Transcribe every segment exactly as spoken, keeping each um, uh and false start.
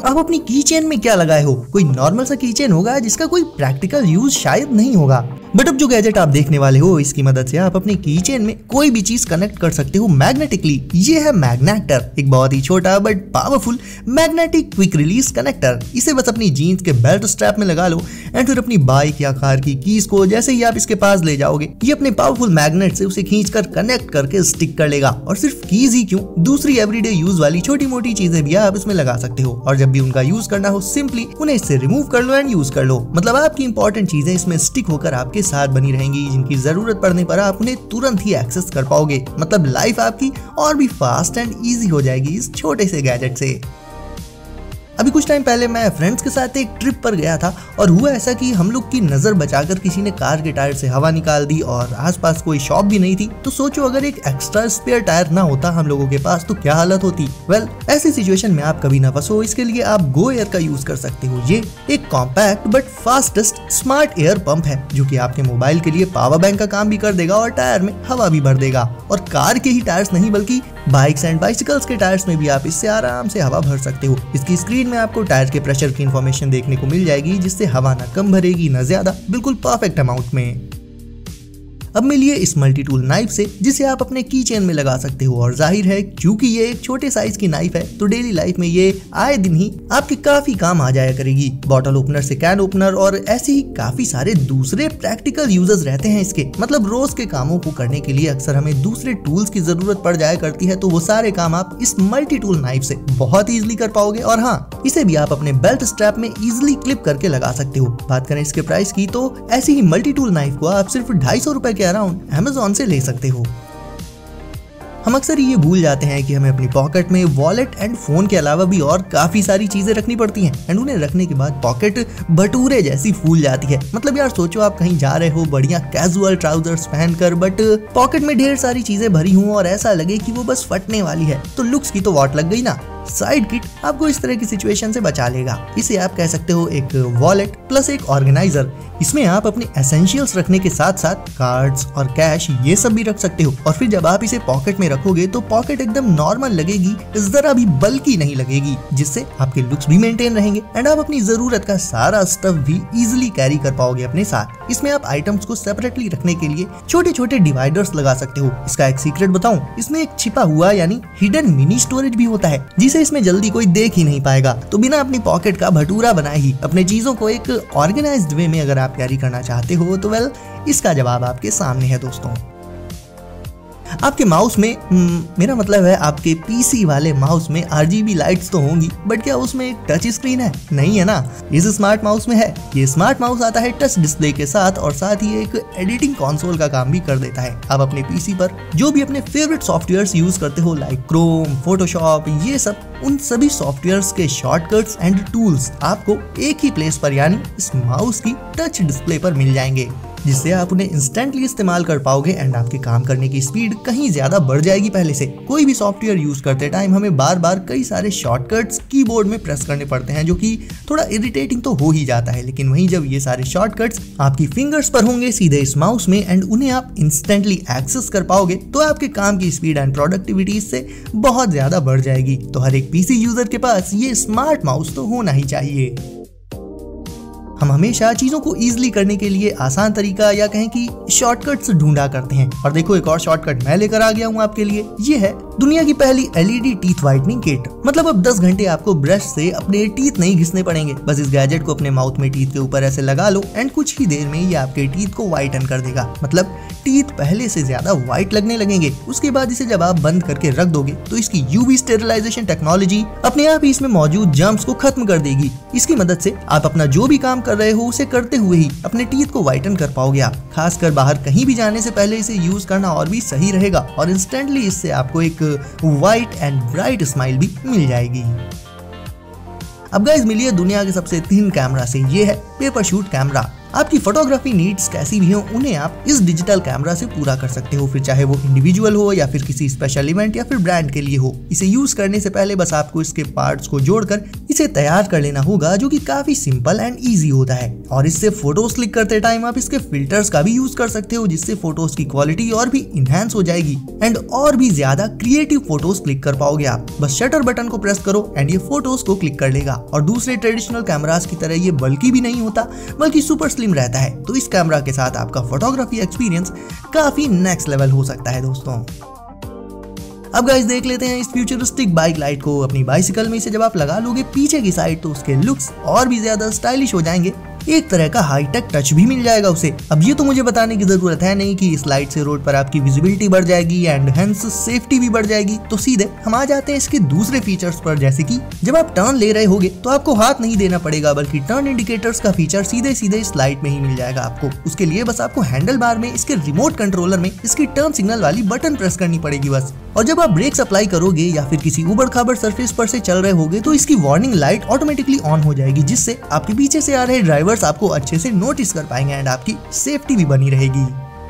आप अपनी की चेन में क्या लगाए हो? कोई नॉर्मल सा की चेन होगा जिसका कोई प्रैक्टिकल यूज शायद नहीं होगा, बट अब जो गैजेट आप देखने वाले हो इसकी मदद से आप अपनी की चेन में कोई भी चीज कनेक्ट कर सकते हो मैग्नेटिकली। ये है मैग्नेटर, एक बहुत ही छोटा but powerful magnetic quick release connector. इसे बस अपनी जीन्स के बेल्ट स्ट्रैप में लगा लो एंड फिर अपनी बाइक या कार की कीज को जैसे ही आप इसके पास ले जाओगे, ये अपने पावरफुल मैग्नेट से उसे खींचकर कनेक्ट करके स्टिक कर लेगा। और सिर्फ कीज ही क्यों, दूसरी एवरीडे यूज वाली छोटी मोटी चीजें भी आप इसमें लगा सकते हो और जब भी उनका यूज करना हो सिंपली उन्हें इससे रिमूव कर लो एंड यूज कर लो। मतलब आपकी इंपॉर्टेंट चीजें इसमें स्टिक होकर आपके साथ बनी रहेंगी, जिनकी जरूरत पड़ने पर आप उन्हें तुरंत ही एक्सेस कर पाओगे। मतलब लाइफ आपकी और भी फास्ट एंड इजी हो जाएगी इस छोटे से गैजेट से। अभी कुछ टाइम पहले मैं फ्रेंड्स के साथ एक ट्रिप पर गया था और हुआ ऐसा कि हम लोग की नजर बचाकर किसी ने कार के टायर से हवा निकाल दी और आसपास कोई शॉप भी नहीं थी। तो सोचो अगर एक एक्स्ट्रा स्पेयर टायर ना होता हम लोगों के पास तो क्या हालत होती। वेल well, ऐसी सिचुएशन में आप कभी ना फंसो, इसके लिए आप गो एयर का यूज कर सकते हो। ये एक compact but fastest smart air pump है जो कि आपके मोबाइल के लिए पावर बैंक का काम भी कर देगा और टायर में हवा भी भर देगा। और कार के ही टायर्स नहीं बल्कि बाइक्स एंड बाइसिकल्स के टायर्स में भी आप इससे आराम से हवा भर सकते हो। इसकी स्क्रीन में आपको टायर के प्रेशर की इंफॉर्मेशन देखने को मिल जाएगी, जिससे हवा ना कम भरेगी ना ज्यादा, बिल्कुल परफेक्ट अमाउंट में। अब मिलिए इस मल्टी टूल नाइफ से जिसे आप अपने की चेन में लगा सकते हो। और जाहिर है क्योंकि ये एक छोटे साइज की नाइफ है तो डेली लाइफ में ये आए दिन ही आपके काफी काम आ जाया करेगी। बॉटल ओपनर से कैन ओपनर और ऐसे ही काफी सारे दूसरे प्रैक्टिकल यूजेस रहते हैं इसके। मतलब रोज के कामों को करने के लिए अक्सर हमें दूसरे टूल्स की जरूरत पड़ जाया करती है, तो वो सारे काम आप इस मल्टी टूल नाइफ से बहुत इजीली कर पाओगे। और हाँ, इसे भी आप अपने बेल्ट स्ट्रैप में इजीली क्लिप करके लगा सकते हो। बात करें इसके प्राइस की तो ऐसी ही मल्टी टूल नाइफ को आप सिर्फ ढाई सौ रुपए के अराउंड अमेज़न से ले सकते हो। हम अक्सर ये भूल जाते हैं कि हमें अपनी पॉकेट में वॉलेट एंड फोन के अलावा भी और काफी सारी चीजें रखनी पड़ती हैं एंड उन्हें रखने के बाद पॉकेट भटूरे जैसी फूल जाती है। मतलब यार सोचो आप कहीं जा रहे हो बढ़िया कैजुअल ट्राउजर्स पहनकर, बट पॉकेट में ढेर सारी चीजें भरी हों और ऐसा लगे कि वो बस फटने वाली है, तो लुक्स की तो वाट लग गई ना। साइड किट आपको इस तरह की सिचुएशन से बचा लेगा। इसे आप कह सकते हो एक वॉलेट प्लस एक ऑर्गेनाइजर। इसमें आप अपने एसेंशियल्स रखने के साथ साथ कार्ड्स और कैश ये सब भी रख सकते हो। और फिर जब आप इसे पॉकेट में रखोगे तो पॉकेट एकदम नॉर्मल लगेगी, जरा भी बल्कि नहीं लगेगी, जिससे आपके लुक्स भी मेंटेन रहेंगे एंड आप अपनी जरूरत का सारा स्टफ भी इजिली कैरी कर पाओगे अपने साथ। इसमें आप आइटम्स को सेपरेटली रखने के लिए छोटे छोटे डिवाइडर्स लगा सकते हो। इसका एक सीक्रेट बताऊं, इसमें एक छिपा हुआ यानी हिडन मिनी स्टोरेज भी होता है जिसे इसमें जल्दी कोई देख ही नहीं पाएगा। तो बिना अपनी पॉकेट का भटूरा बनाए ही अपने चीजों को एक ऑर्गेनाइज्ड वे में अगर आप कैरी करना चाहते हो तो वेल इसका जवाब आपके सामने है दोस्तों। आपके माउस में म, मेरा मतलब है आपके पीसी वाले माउस में आरजीबी लाइट्स तो होंगी, बट क्या उसमें एक टच स्क्रीन है? नहीं है ना। इस स्मार्ट माउस में है। ये स्मार्ट माउस आता है टच डिस्प्ले के साथ और साथ ही एक एडिटिंग कंसोल का काम भी कर देता है। आप अपने पीसी पर जो भी अपने फेवरेट सॉफ्टवेयर्स यूज करते हो लाइक क्रोम, फोटोशॉप, ये सब, उन सभी सॉफ्टवेयर्स के शॉर्टकट्स एंड टूल्स आपको एक ही प्लेस पर यानी इस माउस की टच डिस्प्ले पर मिल जाएंगे, जिससे आप उन्हें इंस्टेंटली इस्तेमाल कर पाओगे एंड आपके काम करने की स्पीड कहीं ज्यादा बढ़ जाएगी पहले से। कोई भी सॉफ्टवेयर यूज करते टाइम हमें बार बार कई सारे शॉर्टकट्स कीबोर्ड में प्रेस करने पड़ते हैं, जो कि थोड़ा इरिटेटिंग तो हो ही जाता है। लेकिन वहीं जब ये सारे शॉर्टकट्स आपकी फिंगर्स पर होंगे सीधे इस माउस में एंड उन्हें आप इंस्टेंटली एक्सेस कर पाओगे तो आपके काम की स्पीड एंड प्रोडक्टिविटी इससे बहुत ज्यादा बढ़ जाएगी। तो हर एक पीसी यूजर के पास ये स्मार्ट माउस तो होना ही चाहिए। हम हमेशा चीजों को इजीली करने के लिए आसान तरीका या कहें कि शॉर्टकट्स ढूंढा करते हैं, और देखो एक और शॉर्टकट मैं लेकर आ गया हूँ आपके लिए। ये है दुनिया की पहली एलईडी टीथ व्हाइटनिंग किट। मतलब अब दस घंटे आपको ब्रश से अपने टीथ नहीं घिसने पड़ेंगे। बस इस गैजेट को अपने माउथ में टीथ के ऊपर ऐसे लगा लो एंड कुछ ही देर में ये आपके टीथ को व्हाइटन कर देगा। मतलब टीथ पहले से ज्यादा व्हाइट लगने लगेंगे। उसके बाद इसे जब आप बंद करके रख दोगे तो इसकी यूवी स्टेरिलाइजेशन टेक्नोलॉजी अपने आप ही इसमें मौजूद जर्म्स को खत्म कर देगी। इसकी मदद से आप अपना जो भी काम कर रहे हो उसे करते हुए ही अपने टीथ को व्हाइटन कर पाओगे आप। खासकर बाहर कहीं भी जाने से पहले इसे यूज करना और भी सही रहेगा और इंस्टेंटली इससे आपको एक व्हाइट एंड ब्राइट स्माइल भी मिल जाएगी। अब गाइस मिलिए दुनिया के सबसे थिन कैमरा से। ये है पेपर शूट कैमरा। आपकी फोटोग्राफी नीड्स कैसी भी हो उन्हें आप इस डिजिटल कैमरा से पूरा कर सकते हो, फिर चाहे वो इंडिविजुअल हो या फिर किसी स्पेशल इवेंट या फिर ब्रांड के लिए हो। इसे यूज करने से पहले बस आपको इसके पार्ट्स को जोड़कर इसे तैयार कर लेना होगा, जो कि काफी सिंपल एंड इजी होता है। और इससे फोटोज क्लिक करते टाइम आप इसके फिल्टर्स का भी यूज कर सकते हो, जिससे फोटोज की क्वालिटी और भी इनहैंस हो जाएगी एंड और भी ज्यादा क्रिएटिव फोटोज क्लिक कर पाओगे आप। बस शटर बटन को प्रेस करो एंड ये फोटोज को क्लिक कर लेगा। और दूसरे ट्रेडिशनल कैमरास की तरह ये बल्कि भी नहीं होता, बल्कि सुपर स्लिम रहता है। तो इस कैमरा के साथ आपका फोटोग्राफी एक्सपीरियंस काफी नेक्स्ट लेवल हो सकता है दोस्तों। अब गाइस देख लेते हैं इस फ्यूचरिस्टिक बाइक लाइट को। अपनी बाइसिकल में इसे जब आप लगा लोगे पीछे की साइड तो उसके लुक्स और भी ज्यादा स्टाइलिश हो जाएंगे। एक तरह का हाईटेक टच भी मिल जाएगा उसे। अब ये तो मुझे बताने की जरूरत है नहीं कि इस लाइट से रोड पर आपकी विजिबिलिटी बढ़ जाएगी एंड हेंस सेफ्टी भी बढ़ जाएगी। तो सीधे हम आ जाते हैं इसके दूसरे फीचर्स पर, जैसे कि जब आप टर्न ले रहे होगे तो आपको हाथ नहीं देना पड़ेगा, बल्कि टर्न इंडिकेटर्स का फीचर सीधे सीधे इस लाइट में ही मिल जाएगा आपको। उसके लिए बस आपको हैंडल बार में इसके रिमोट कंट्रोलर में इसकी टर्न सिग्नल वाली बटन प्रेस करनी पड़ेगी बस। और जब आप ब्रेक्स अप्लाई करोगे या फिर किसी उबड़ खाबड़ सरफेस पर से चल रहे होगे तो इसकी वार्निंग लाइट ऑटोमेटिकली ऑन हो जाएगी, जिससे आपके पीछे से आ रहे ड्राइवर्स आपको अच्छे से नोटिस कर पाएंगे एंड आपकी सेफ्टी भी बनी रहेगी।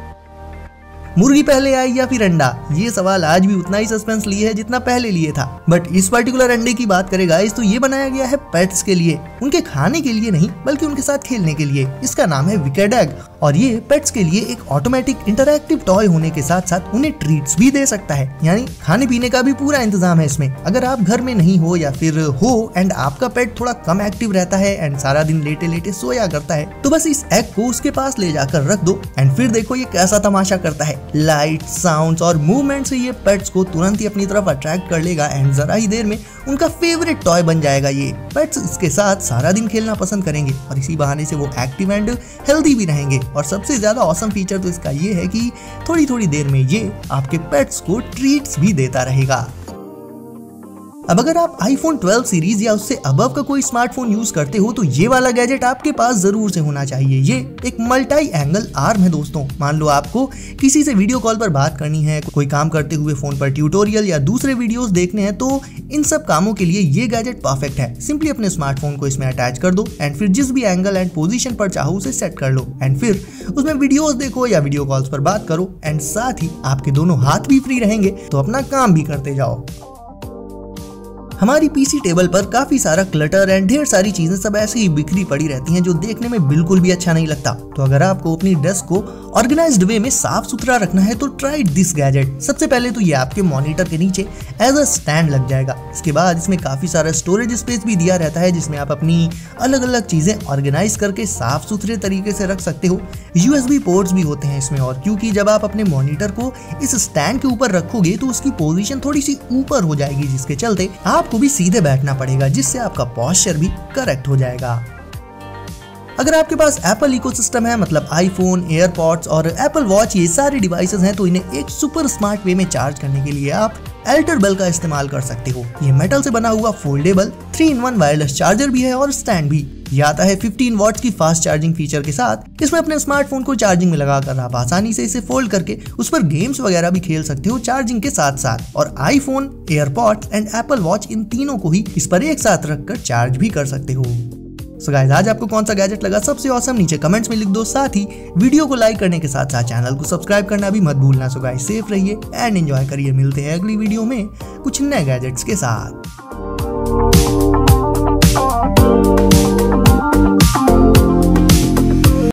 मुर्गी पहले आई या फिर अंडा, ये सवाल आज भी उतना ही सस्पेंस लिए है जितना पहले लिए था। बट इस पर्टिकुलर अंडे की बात करें गाइस तो ये बनाया गया है पेट्स के लिए, उनके खाने के लिए नहीं बल्कि उनके साथ खेलने के लिए। इसका नाम है विकेड एग और ये पेट्स के लिए एक ऑटोमेटिक इंटरैक्टिव टॉय होने के साथ साथ उन्हें ट्रीट्स भी दे सकता है, यानी खाने पीने का भी पूरा इंतजाम है इसमें। अगर आप घर में नहीं हो या फिर हो एंड आपका पेट थोड़ा कम एक्टिव रहता है एंड सारा दिन लेटे लेटे सोया करता है, तो बस इस एग को उसके पास ले जाकर रख दो एंड फिर देखो ये कैसा तमाशा करता है। लाइट, साउंड्स और मूवमेंट से ये पेट्स को तुरंत ही अपनी तरफ अट्रैक्ट कर लेगा एंड जरा ही देर में उनका फेवरेट टॉय बन जाएगा। ये पेट्स इसके साथ सारा दिन खेलना पसंद करेंगे और इसी बहाने से वो एक्टिव एंड हेल्दी भी रहेंगे। और सबसे ज्यादा ऑसम फीचर तो इसका ये है कि थोड़ी थोड़ी देर में ये आपके पेट्स को ट्रीट्स भी देता रहेगा। अब अगर आप आईफोन ट्वेल्व सीरीज या उससे अबव का कोई स्मार्टफोन यूज करते हो तो ये वाला गैजेट आपके पास जरूर से होना चाहिए। ये एक मल्टी एंगल आर्म है दोस्तों। मान लो आपको किसी से वीडियो कॉल पर बात करनी है, कोई काम करते हुए फोन पर ट्यूटोरियल या दूसरे वीडियोस देखने हैं, तो इन सब कामों के लिए ये गैजेट परफेक्ट है। सिंपली अपने स्मार्टफोन को इसमें अटैच कर दो एंड फिर जिस भी एंगल एंड पोजिशन पर चाहो उसे सेट कर लो एंड फिर उसमें वीडियोस देखो या वीडियो कॉल्स पर बात करो एंड साथ ही आपके दोनों हाथ भी फ्री रहेंगे तो अपना काम भी करते जाओ। हमारी पीसी टेबल पर काफी सारा क्लटर एंड ढेर सारी चीजें सब ऐसे ही बिखरी पड़ी रहती हैं, जो देखने में बिल्कुल भी अच्छा नहीं लगता। तो अगर आपको अपनी डेस्क को ऑर्गेनाइज्ड वे में साफ सुथरा रखना है तो ट्राई दिस गैजेट। सबसे पहले तो ये आपके मॉनिटर के नीचे एज अ स्टैंड लग जाएगा। इसके बाद इसमें काफी सारा स्टोरेज स्पेस भी दिया रहता है, जिसमें आप अपनी अलग अलग चीजें ऑर्गेनाइज करके साफ सुथरे तरीके से रख सकते हो। यूएसबी पोर्ट्स भी होते हैं इसमें, और क्योंकि जब आप अपने मॉनिटर को इस स्टैंड के ऊपर रखोगे तो उसकी पोजीशन थोड़ी सी ऊपर हो जाएगी, जिसके चलते आपको भी सीधे बैठना पड़ेगा, जिससे आपका पोस्चर भी करेक्ट हो जाएगा। अगर आपके पास एप्पल इकोसिस्टम है, मतलब आईफोन, एयरपॉड्स और एप्पल वॉच, ये सारे डिवाइसेस हैं, तो इन्हें एक सुपर स्मार्ट वे में चार्ज करने के लिए आप एल्टर बेल का इस्तेमाल कर सकते हो। ये मेटल से बना हुआ foldable three in one wireless charger भी है और स्टैंड भी। ये आता है फिफ्टीन वॉट्स की फास्ट चार्जिंग फीचर के साथ। इसमें अपने स्मार्टफोन को चार्जिंग में लगाकर आप आसानी से इसे फोल्ड करके उस पर गेम्स वगैरह भी खेल सकते हो चार्जिंग के साथ साथ। और iPhone, AirPods and Apple Watch, इन तीनों को ही इस पर एक साथ रखकर चार्ज भी कर सकते हो। सो गाइस, आज आपको कौन सा गैजेट लगा सबसे ऑसम, नीचे कमेंट्स में लिख दो। साथ ही वीडियो को लाइक करने के साथ साथ चैनल को सब्सक्राइब करना भी मत भूलना। सो गाइस, सेफ रहिए एंड एंजॉय करिए। मिलते हैं अगली वीडियो में कुछ नए गैजेट्स के साथ।